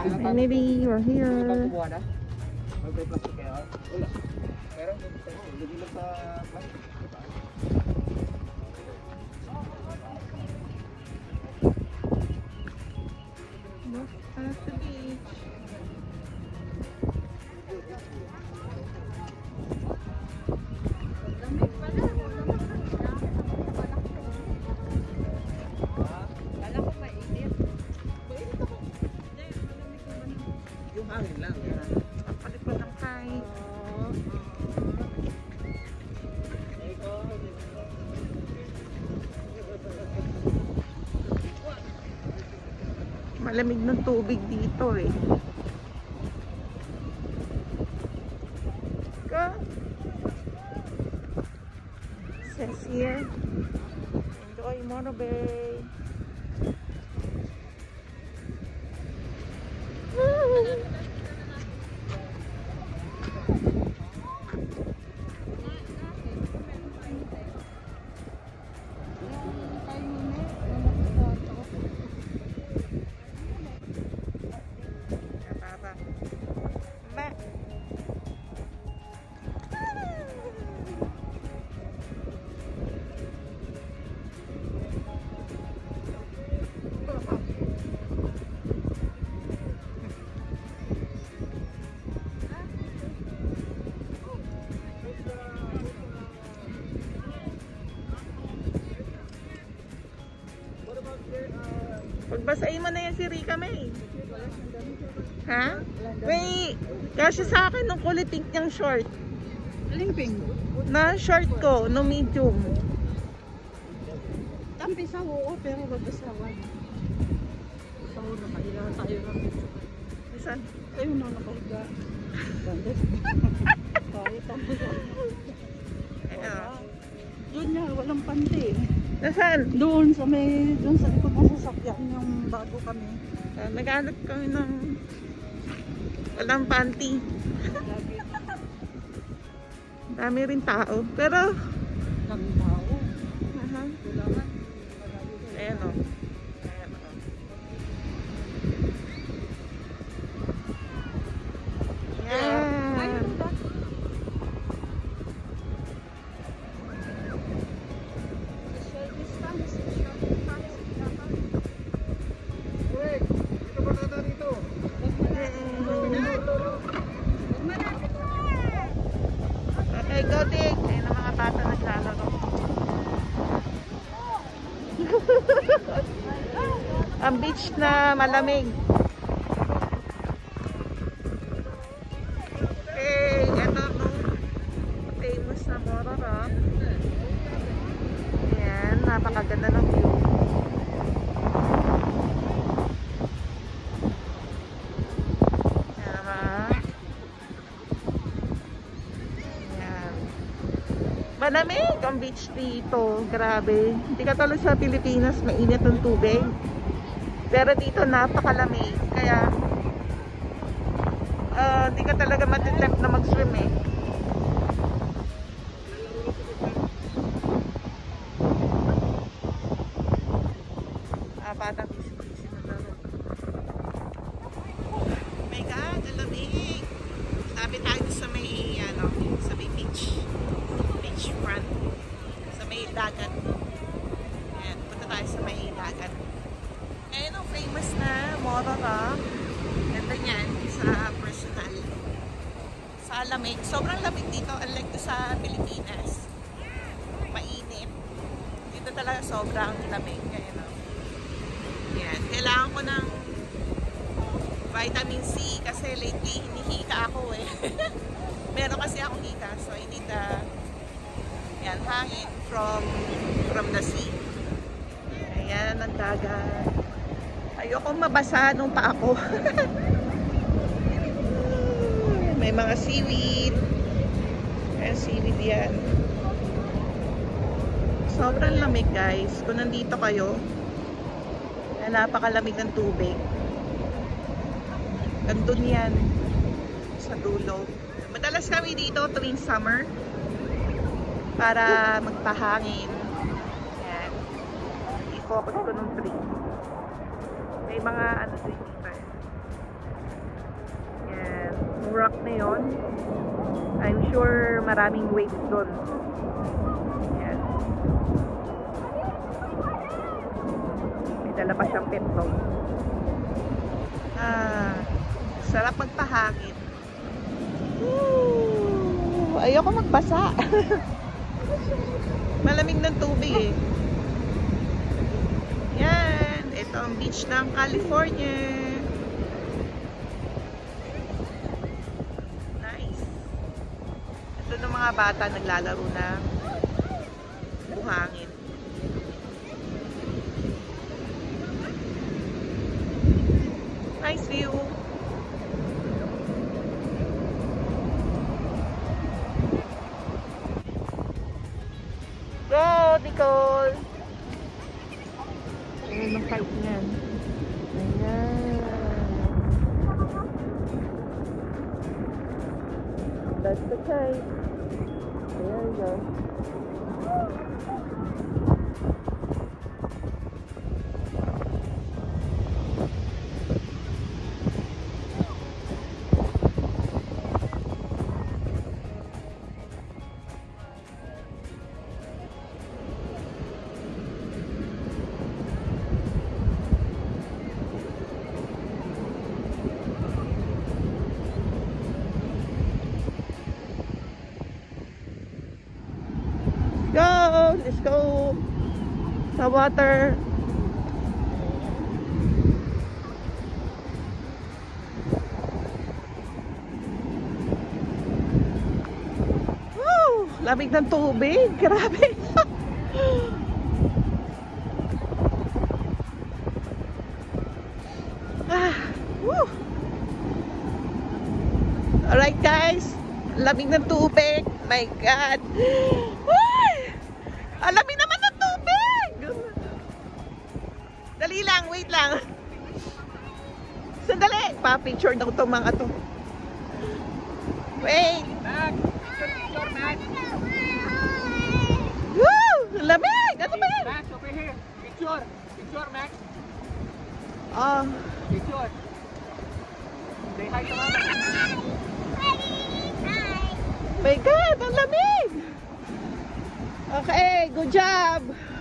Finally, we're here. Look at the beach. Yung hangin lang. Kapalipad ng kite. Malamig ng tubig dito eh. Go! Says here, enjoy Mono Bay. Pagbasahin mo na yan si Rika May. Ha? Wait! Kasi sa akin nung kulay pink niyang short. Aling pink? Na short ko, no medium. Tampi sa oo, pero babasawan. Sa oo na kailangan tayo ng picture. Saan? Tayo na nakahiga. Tayo tampi sa doon niya, walang panty. Nasaan? Doon sa may, doon sa likod ng sasakyan yung bago kami. Naghanap kami ng walang panty. Dami rin tao. Pero Dami tao. kailangan. Ayan o. Ayan o. Ayan. Okay, go dig. Ayun ang mga bata naglalaro. Ang beach na malamig. Okay, ito no. Famous na Moro Rock. Ayan, napakaganda ng view. Malamig ang beach dito. Grabe. Hindi katulad sa Pilipinas, mainit ang tubig. Pero dito napakalamig. Kaya hindi ka talaga matitempt na mag-swim eh. Batang busy-busy na laro. Oh my God, ang lamig. Sabi tayo sa may, sa may beach. Front sa may dagat. Ayan, punta tayo sa may dagat. Ayan ang famous na Moro Rock. Ganda niyan sa personal. Sa lamig. Sobrang lamig dito unlike sa Pilipinas. Mainit. Dito talaga sobrang lamig. Ayan o. Ayan. Kailangan ko ng vitamin C kasi lately hinihika ako eh. Meron kasi akong hika so I need yan, hangin from the sea. Ayan, ang dagat. Ayokong mabasa nung pa ako. May mga seaweed. Ayan, seaweed yan. Sobrang lamig guys. Kung nandito kayo, napakalamig ng tubig. Nandun yan. Sa dulo. Madalas kami dito tuwing summer. Para magpahangin. Ayan. I-focus ko ng tree. May mga ano dito. rock na yon. I'm sure maraming waves doon. Yan. May dala pa siyang petlo. Sarap magpahangin. Ayoko magbasa. Malamig ng tubig eh. Yan. Ito ang beach ng California. Nice. Ito ng mga bata naglalaro na buhangin. Nice view. Go, Nicole! Ayan ang fight niyan. Ayan. That's the kite. There you go. Go! Let's go! Sa water! Woo! Lamig ng tubig! Grabe! Woo! Alright guys! Lamig ng tubig! My God! Alamig naman ng tubig! Dali lang, wait lang. Sandali! Pa-picture daw itong mga to. Wait! Max! Picture, Max! Woo! Lamig! Ano ba yan? Max, over here! Picture! Picture, Max! Oh. Picture! Say hi to Mama! My God! Ang lamig! Okay, good job!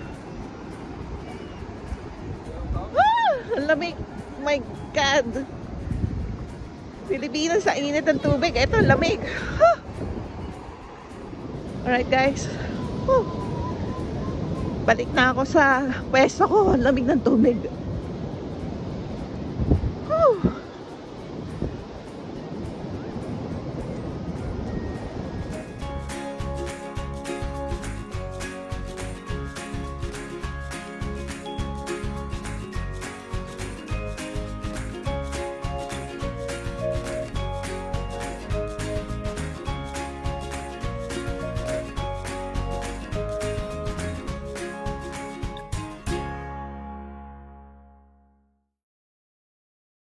Ang lamig! My God! Pilipinas sa init ng tubig. Ito, lamig! Alright guys. Balik na ako sa pwesto ko. Lamig ng tubig.